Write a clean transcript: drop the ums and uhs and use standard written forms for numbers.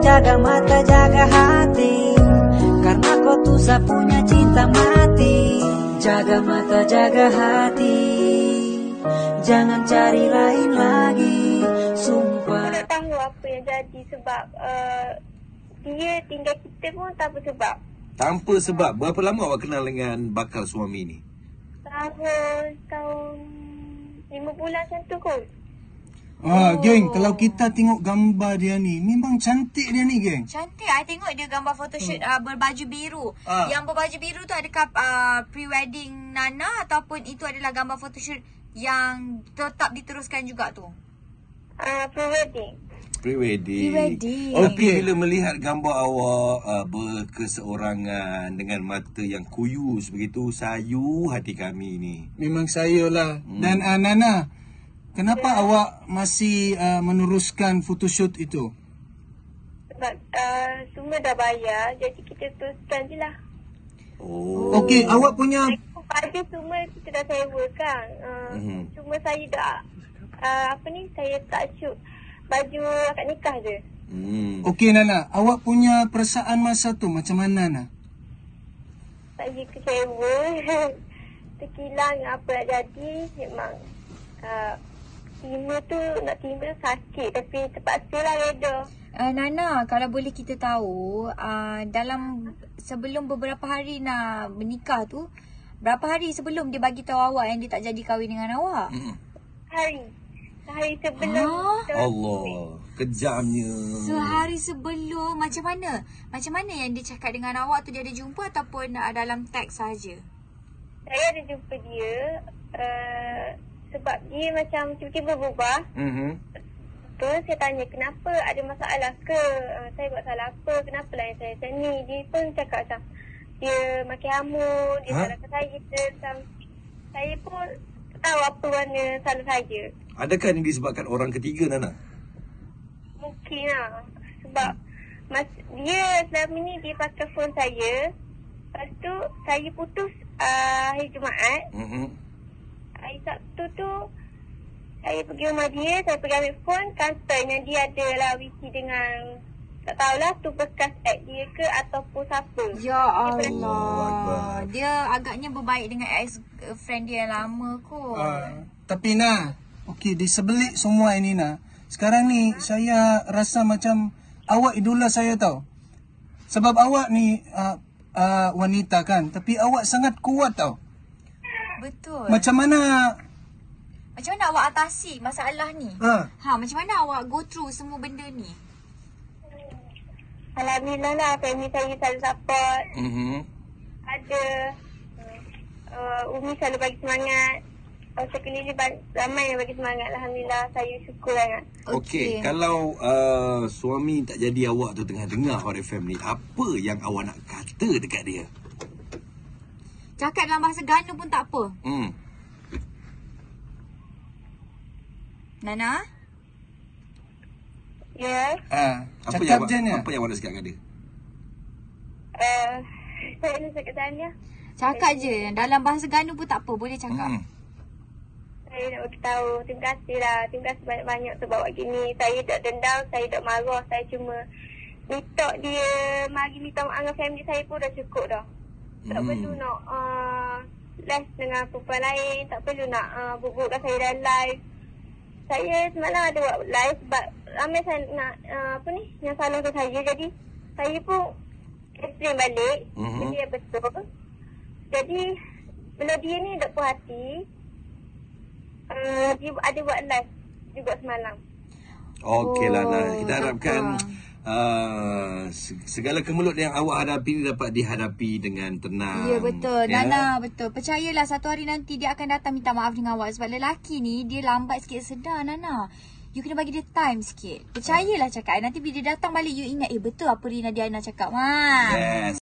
jaga mata, jaga hati, karena kau tuh punya cinta mati. Jaga mata, jaga hati, jangan cari lain lagi, sumpah. Tak tahu apa yang jadi sebab dia tinggal kita pun tanpa sebab. Tanpa sebab. Berapa lama awak kenal dengan bakal suami ni? Tahun 5 bulan macam tu kot. Geng, kalau kita tengok gambar dia ni, memang cantik dia ni, geng. Cantik. I tengok dia gambar photoshoot berbaju biru. Yang berbaju biru tu adakah pre-wedding Nana ataupun itu adalah gambar photoshoot yang tetap diteruskan juga tu? Pre-wedding. Pre-wedding. Tapi bila melihat gambar awak berkeseorangan dengan mata yang kuyus begitu, sayu hati kami ni. Memang sayolah. Dan Nana, kenapa awak masih meneruskan photoshoot itu? Sebab semua dah bayar, jadi kita teruskan je lah. Okey, awak punya... Baju semua kita dah sewakan. Cuma saya dah, saya tak shoot baju akad nikah je. Okey Nana, awak punya perasaan masa tu macam mana Nana? Saya kecewa. Terkilang apa nak jadi. Memang terima tu, nak terima sakit. Tapi terpaksa lah reda. Nana, kalau boleh kita tahu, dalam sebelum beberapa hari nak menikah tu, berapa hari sebelum dia bagi tahu awak yang dia tak jadi kahwin dengan awak? Sehari sebelum. Allah, kejamnya. Sehari sebelum. Macam mana? Macam mana yang dia cakap dengan awak tu, dia ada jumpa ataupun dalam teks saja? Saya ada jumpa dia. Sebab dia macam tiba-tiba berubah. Terus saya tanya kenapa, ada masalah ke? Saya buat salah apa? Kenapa lah yang saya ni? Dia pun cakap macam dia makin hamur, dia salahkan saya. Macam saya pun tahu apa mana salah saya. Adakah ini disebabkan orang ketiga, Nana? Mungkin lah. Sebab dia selama ni dia pakai phone saya. Lepas tu saya putus hari Jumaat. Hari Sabtu tu saya pergi rumah dia, saya pergi ambil phone. Katanya dia ada lah wiki dengan, tak tahulah tu bekas ex dia ke ataupun siapa. Ya Allah. Dia agaknya berbaik dengan ex-friend dia yang lama kot. Tapi Nah, okey, di sebelik semua ini Nah, sekarang ni saya rasa macam awak idola saya tau. Sebab awak ni wanita kan, tapi awak sangat kuat tau. Betul. Macam mana awak atasi masalah ni? Macam mana awak go through semua benda ni? Alhamdulillah lah, family saya selalu support. Ada Umi selalu bagi semangat. Sekeliling ramai yang bagi semangat. Alhamdulillah, saya syukur sangat. Okey, kalau suami tak jadi awak tu tengah dengar Hot FM ni, apa yang awak nak kata dekat dia? Cakap dalam bahasa Gana pun tak apa. Nana? Ya. Cakap je ni. Apa yang awak nak cakap dengan dia? Saya nak cakap tanya. Cakap je. Dalam bahasa Gana pun tak apa. Boleh cakap. Saya nak beritahu. Terima kasih lah. Terima kasih banyak-banyak sebab buat gini. Saya tak dendam. Saya tak marah. Saya cuma minta dia mari minta maaf dengan family saya pun dah cukup dah. Tak perlu nak live dengan perempuan lain. Tak perlu nak buruk-burukkan saya dalam live. Saya semalam ada buat live sebab ramai saya nak yang salahkan saya. Jadi saya pun explain balik benda yang betul. Jadi bila dia ni tak puas hati, dia ada buat live juga semalam. Okeylah, Nana. Kita harapkan segala kemelut yang awak hadapi dapat dihadapi dengan tenang. Ya, betul. Nana, betul. Percayalah satu hari nanti dia akan datang minta maaf dengan awak. Sebab lelaki ni dia lambat sikit sedar, Nana. You kena bagi dia time sikit. Percayalah cakap. Nanti bila dia datang balik you ingat, betul apa Rina Diana cakap. Yes.